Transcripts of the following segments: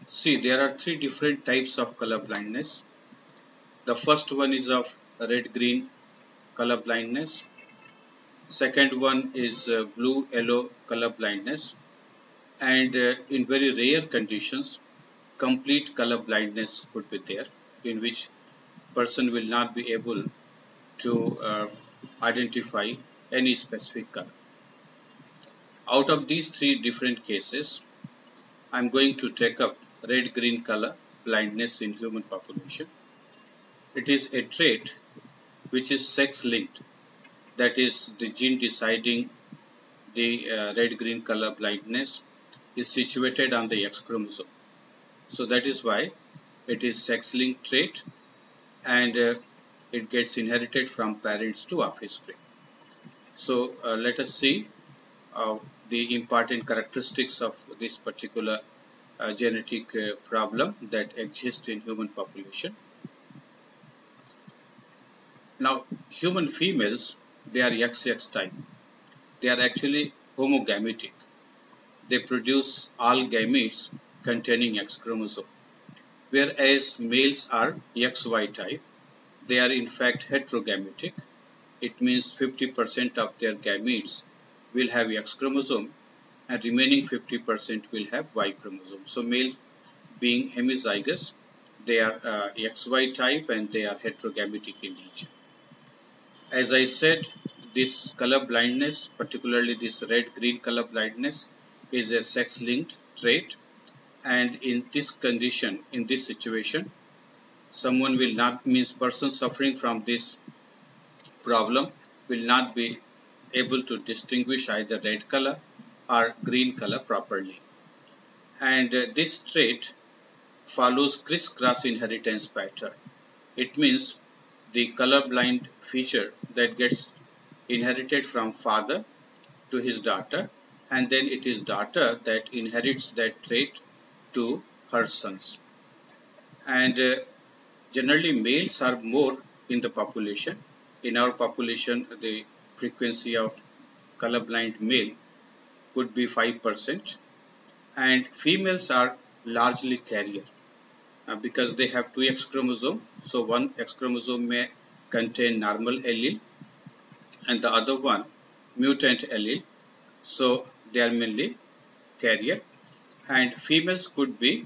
See, there are three different types of color blindness. The first one is of red-green color blindness. Second one is blue-yellow color blindness. And in very rare conditions, complete color blindness could be there, in which person will not be able to identify any specific color. Out of these three different cases, I am going to take up red-green color blindness in human population. It is a trait which is sex-linked, that is, the gene deciding the red-green color blindness is situated on the X chromosome. So that is why it is sex-linked trait, and it gets inherited from parents to offspring. So let us see the important characteristics of this particular genetic problem that exists in human population. Now, human females, they are XX type. They are actually homogametic. They produce all gametes containing X chromosome. Whereas males are XY type. They are in fact heterogametic. It means 50% of their gametes will have X chromosome and remaining 50% will have Y chromosome. So male being hemizygous, they are XY type and they are heterogametic in nature. As I said, this color blindness, particularly this red-green color blindness, is a sex-linked trait, and in this condition, in this situation, someone will not, means person suffering from this problem will not be able to distinguish either red color or green color properly. And this trait follows crisscross inheritance pattern. It means the colorblind feature that gets inherited from father to his daughter, and then it is daughter that inherits that trait to her sons. And generally males are more in the population. In our population, the frequency of colorblind male could be 5%, and females are largely carrier. Because they have two X chromosome, so one X chromosome may contain normal allele and the other one mutant allele, so they are mainly carrier, and females could be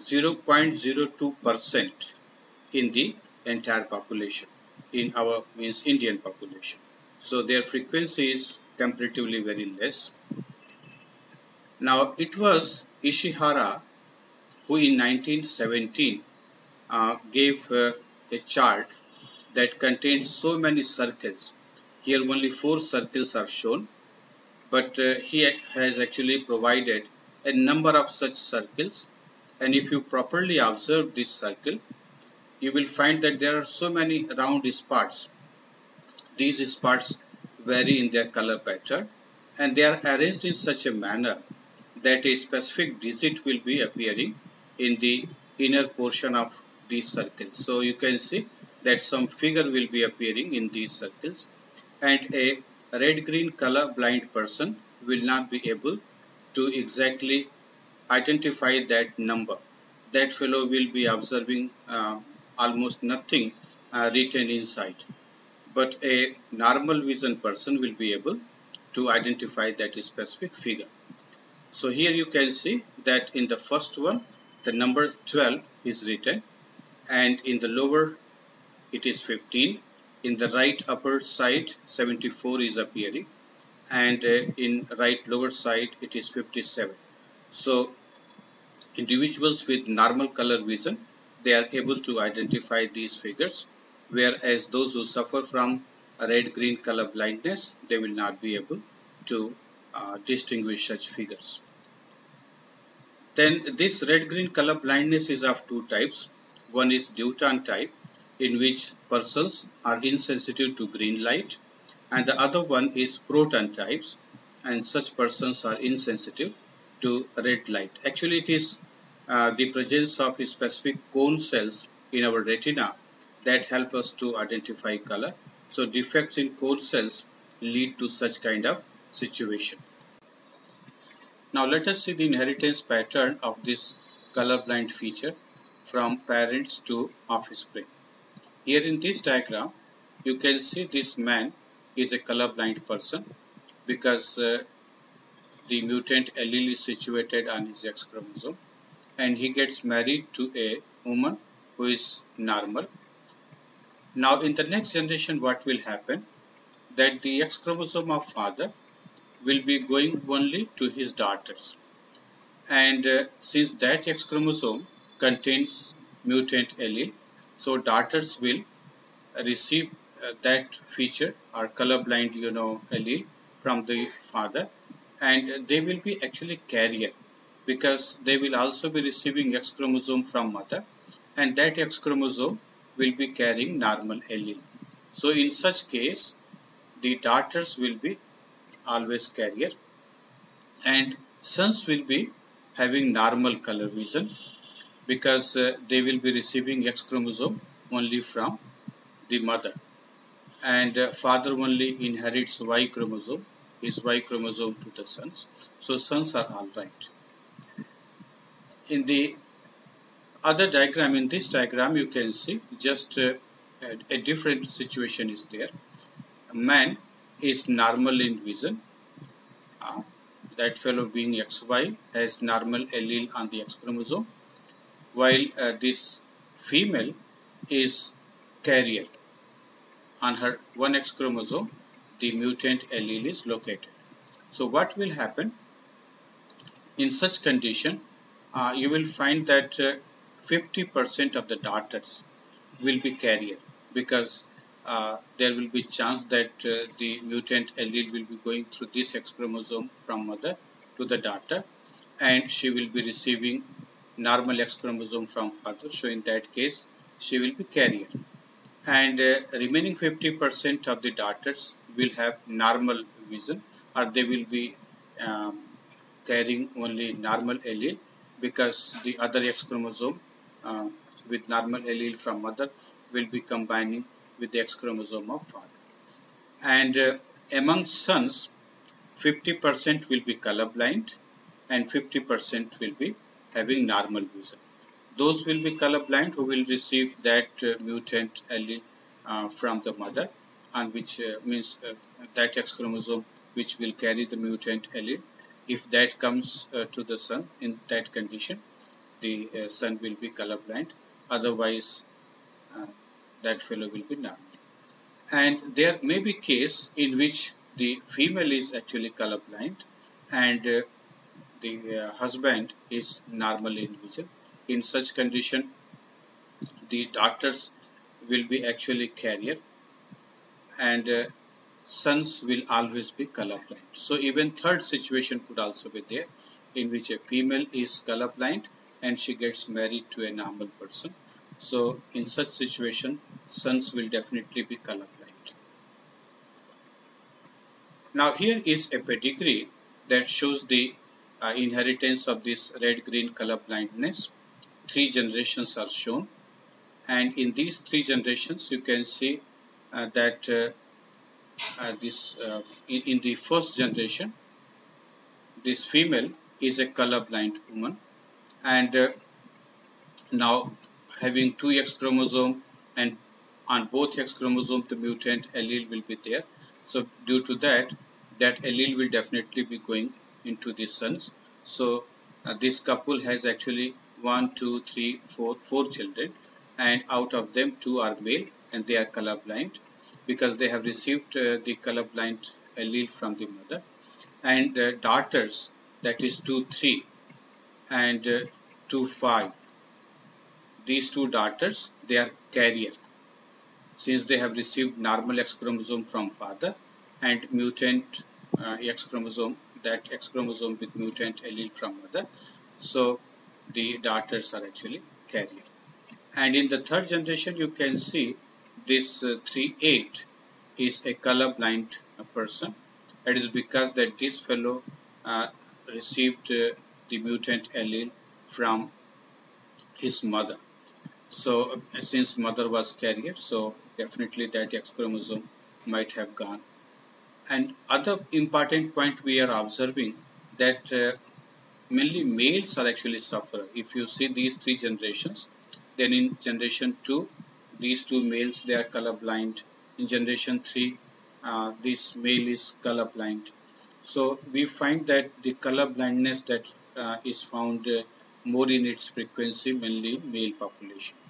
0.02% in the entire population, in our means Indian population, so their frequency is comparatively very less. Now it was Ishihara who in 1917 gave a chart that contains so many circles. Here only 4 circles are shown, but he has actually provided a number of such circles, and if you properly observe this circle, you will find that there are so many round spots. These spots vary in their color pattern, and they are arranged in such a manner that a specific digit will be appearing in the inner portion of these circles. So you can see that some figure will be appearing in these circles, and a red-green color blind person will not be able to exactly identify that number. That fellow will be observing almost nothing written inside, but a normal vision person will be able to identify that specific figure. So here you can see that in the first one, the number 12 is written, and in the lower it is 15. In the right upper side, 74 is appearing, and in right lower side it is 57. So individuals with normal color vision, they are able to identify these figures, whereas those who suffer from red-green color blindness, they will not be able to distinguish such figures. Then this red-green color blindness is of two types. One is Deutan type, in which persons are insensitive to green light, and the other one is Proton types, and such persons are insensitive to red light. Actually, it is the presence of specific cone cells in our retina that help us to identify color. So defects in cone cells lead to such kind of situation. Now let us see the inheritance pattern of this colorblind feature from parents to offspring. Here in this diagram, you can see this man is a colorblind person because the mutant allele is situated on his X chromosome, and he gets married to a woman who is normal. Now in the next generation, what will happen? That the X chromosome of father will be going only to his daughters, and since that X chromosome contains mutant allele, so daughters will receive that feature or colorblind allele from the father, and they will be actually carrier because they will also be receiving X chromosome from mother, and that X chromosome will be carrying normal allele. So in such case, the daughters will be always carrier, and sons will be having normal color vision because they will be receiving X chromosome only from the mother, and father only inherits Y chromosome, his Y chromosome to the sons. So sons are all right. In the other diagram, in this diagram, you can see just a different situation is there. A man is normal in vision. That fellow being XY has normal allele on the X chromosome, while this female is carrier. On her 1X chromosome, the mutant allele is located. So what will happen in such condition? You will find that 50% of the daughters will be carrier because there will be chance that the mutant allele will be going through this X chromosome from mother to the daughter, and she will be receiving normal X chromosome from father. So in that case, she will be carrier, and remaining 50% of the daughters will have normal vision, or they will be um, carrying only normal allele because the other X chromosome uh, with normal allele from mother will be combining with the X chromosome of father. And among sons, 50% will be colorblind and 50% will be having normal vision. Those will be colorblind who will receive that mutant allele from the mother, and which means that X chromosome which will carry the mutant allele. If that comes to the son, in that condition, the son will be colorblind. Otherwise, uh, that fellow will be normal. And there may be case in which the female is actually colorblind, and the husband is normal in vision. In such condition, the daughters will be actually carrier, and sons will always be colorblind. So even third situation could also be there, in which a female is colorblind and she gets married to a normal person. So in such situation, sons will definitely be colorblind. Now here is a pedigree that shows the inheritance of this red-green color blindness. 3 generations are shown, and in these 3 generations you can see that in the first generation, this female is a colorblind woman, and now having 2X chromosome, and on both X chromosome the mutant allele will be there. So due to that, that allele will definitely be going into the sons. So this couple has actually 1, 2, 3, 4 children, and out of them 2 are male and they are colorblind because they have received the colorblind allele from the mother. And daughters, that is 2, 3 and 2, 5. These 2 daughters, they are carrier since they have received normal X chromosome from father and mutant X chromosome, that X chromosome with mutant allele from mother. So the daughters are actually carrier. And in the third generation, you can see this 3/8 is a colorblind person. It is because that this fellow received the mutant allele from his mother. So since mother was carrier, so definitely that X chromosome might have gone. And other important point we are observing that mainly males are actually suffer. If you see these three generations, then in generation 2, these two males, they are color blind. In generation 3, this male is color blind. So we find that the color blindness that is found more in its frequency, mainly male population.